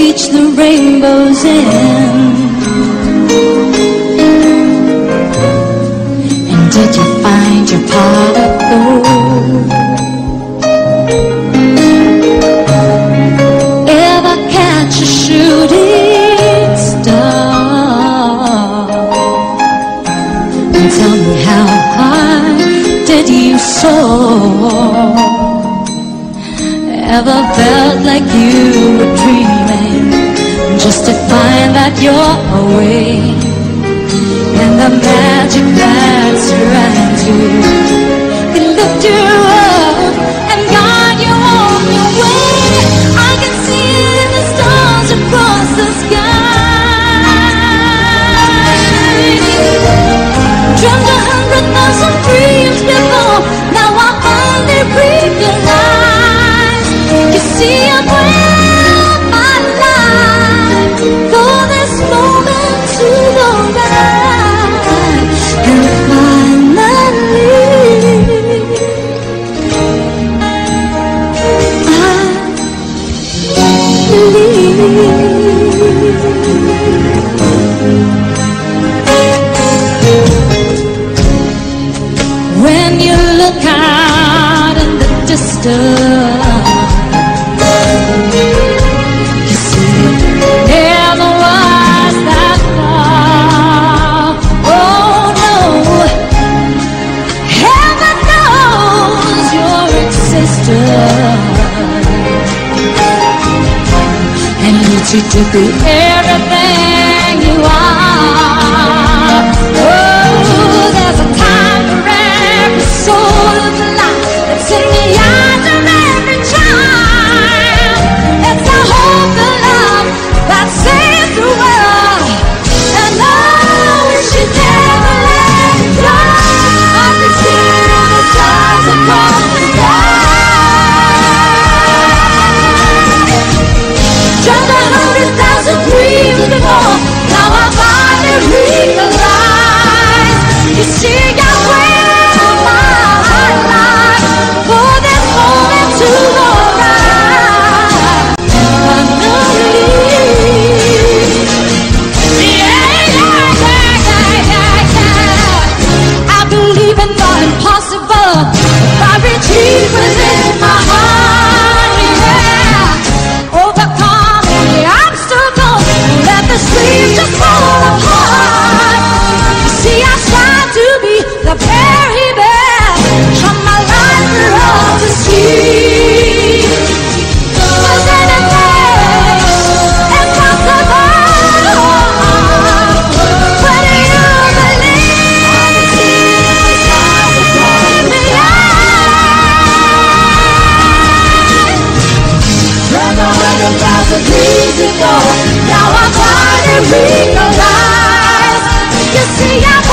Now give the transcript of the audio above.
reach the rainbow's end? And did you find your pot of gold? Ever catch a shooting star? And tell me, how high did you soar? Ever felt like you were dreaming, just to find that you're away, and the magic that surrounds you can lift you up and guide you on your way? I can see the stars across the sky. Dreamt 100,000 dreams before, now I finally realize. You see, I planned my life for this moment to go right, and finally I believe. When you look out in the distance, you see it never was that far. Oh no, heaven knows your existence, and needs you to be everything you are. Oh, there's a time for every soul of life that's in the eyes of every child. It's the hope of love that saves the world, and oh, we should never let go. I can see the stars across the sky. Just 100,000 dreams before, now I finally realize. You see, I planned my life for this moment to go right. Finally, yeah. I believe in the impossible. If I retreat within my heart, yeah. Overcome the obstacles, let the streets just fall apart. You see, I strive to be the very best, from my life for all to see. 'Cause anything is possible when you believe. From 100,000 dreams ago, now I finally realize. You see, I